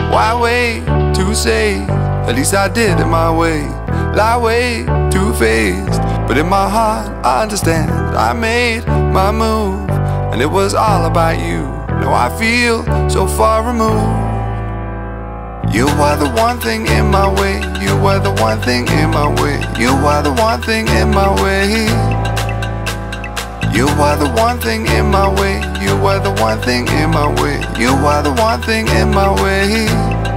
Why wait to say? At least I did it my way. Lie way too faced, but in my heart I understand that I made my move, and it was all about you. Now I feel so far removed. You are the one thing in my way. You are the one thing in my way. You are the one thing in my way. You are the one thing in my way. You are the one thing in my way. You are the one thing in my way.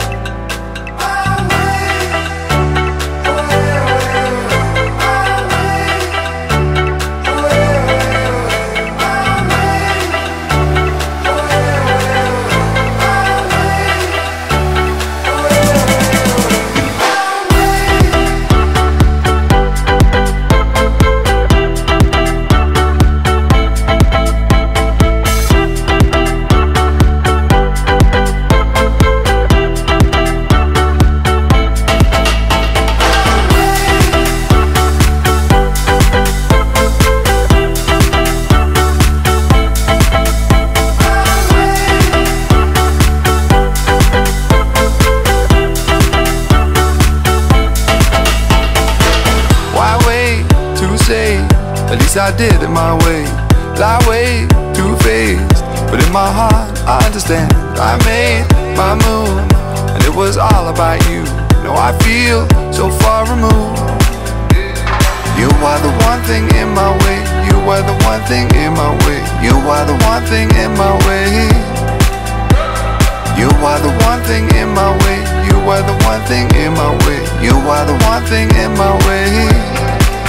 At least I did it my way. Lie way too faced, but in my heart I understand I made my move, and it was all about you. Now I feel so far removed. You are the one thing in my way. You are the one thing in my way. You are the one thing in my way. You are the one thing in my way. You are the one thing in my way. You are the one thing in my way.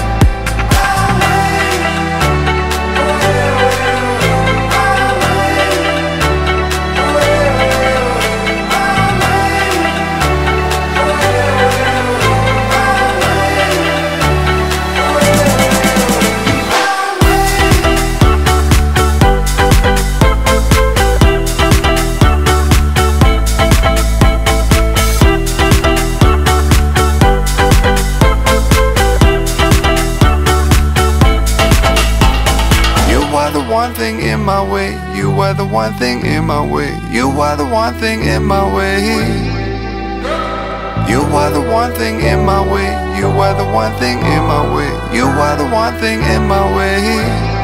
One thing in my way. You are the one thing in my way. You are the one thing in my way. You are the one thing in my way. You are the one thing in my way. You are the one thing in my way.